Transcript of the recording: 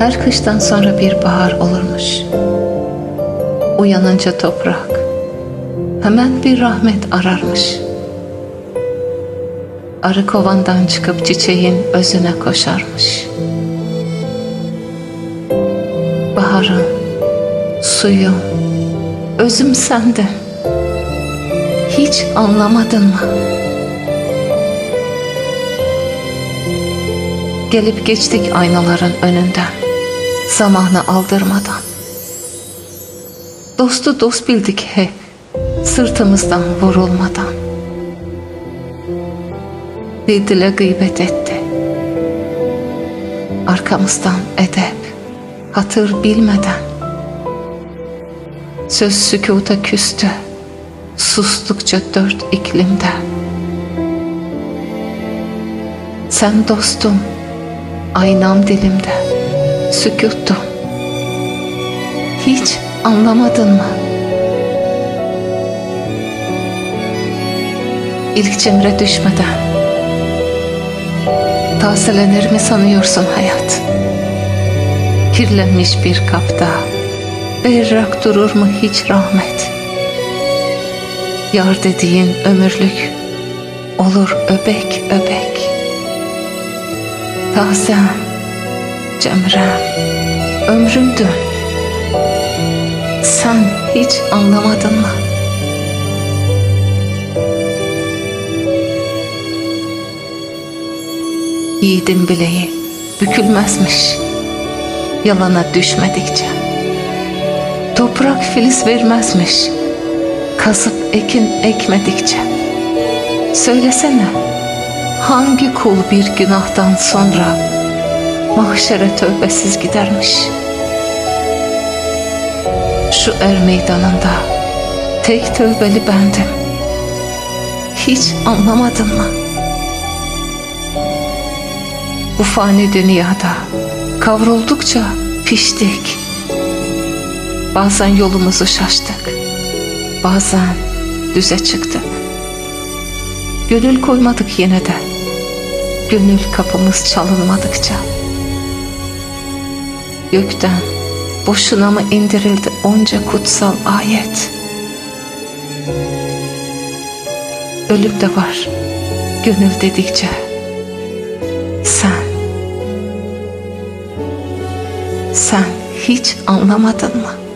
Her kıştan sonra bir bahar olurmuş. Uyanınca toprak hemen bir rahmet ararmış. Arı kovandan çıkıp çiçeğin özüne koşarmış. Baharım, suyum, özüm sende. Hiç anlamadın mı? Gelip geçtik aynaların önünden, zamanı aldırmadan. Dostu dost bildik hep, sırtımızdan vurulmadan. Bir dile gıybet etti, arkamızdan edep, hatır bilmeden. Söz sükuta küstü, sustukça dört iklimde. Sen dostum, aynam dilimde, sükuttum. Hiç anlamadın mı? İlk cemre düşmeden tazelenir mi sanıyorsun hayat? Kirlenmiş bir kapta berrak durur mu hiç rahmet? Yar dediğin ömürlük olur öbek öbek. Tazem, cemrem, ömrümdün. Sen hiç anlamadın mı? Yiğidin bileği bükülmezmiş yalana düşmedikçe. Toprak filiz vermezmiş kazıp ekin ekmedikçe. Söylesene, hangi kul bir günahtan sonra mahşere tövbesiz gidermiş? Şu er meydanında tek tövbeli bendim. Hiç anlamadın mı? Bu fani dünyada kavruldukça piştik. Bazen yolumuzu şaştık, bazen düze çıktık. Gönül koymadık yine de, gönül kapımız çalınmadıkça. Gökten boşuna mı indirildi onca kutsal ayet? Ölüm de var gönül dedikçe. Sen hiç anlamadın mı?